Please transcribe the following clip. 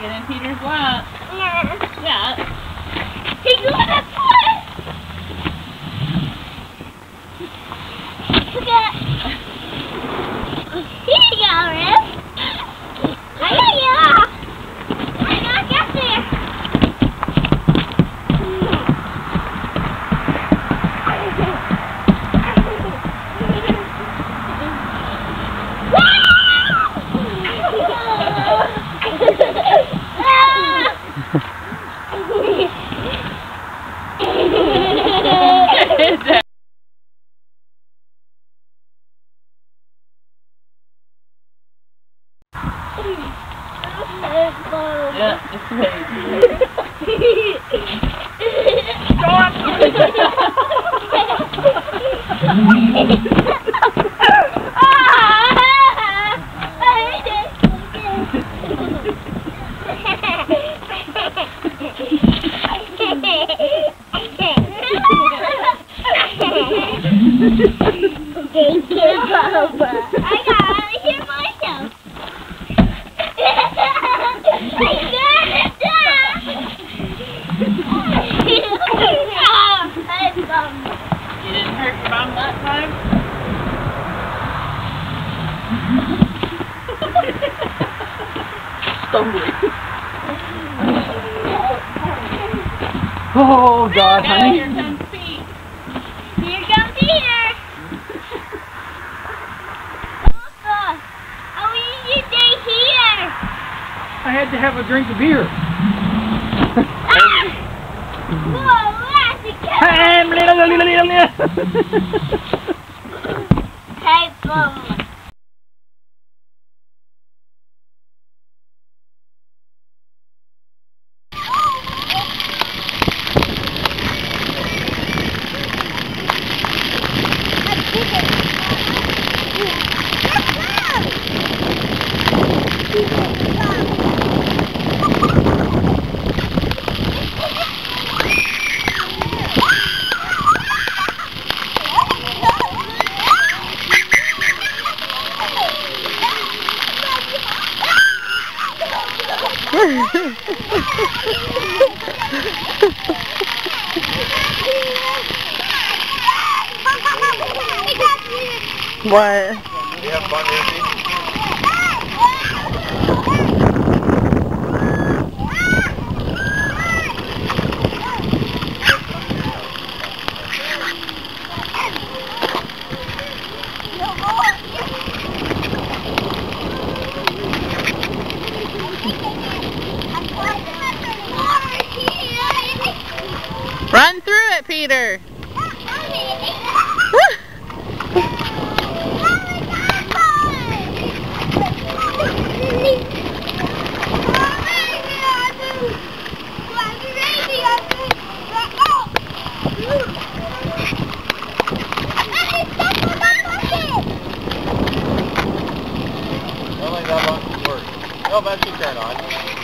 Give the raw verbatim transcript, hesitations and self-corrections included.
Get in Peter's lap. Yeah. Yeah. He's going to foot! Look at Here you go, Riff. I got you off. I got get there. Yeah, it's great. Stop! Thank you, Papa. I gotta hear myself. You didn't hurt your mom that time? Stumbling. Oh God, Now honey. here comes Pete. Here comes Peter. Papa, how will you stay here? I had to have a drink of beer. Ah! Whoa, that's a cat. Hey, Mama. What? You have fun, Ruthie? Run through it, Peter. Only that one works. Oh, that should turn on.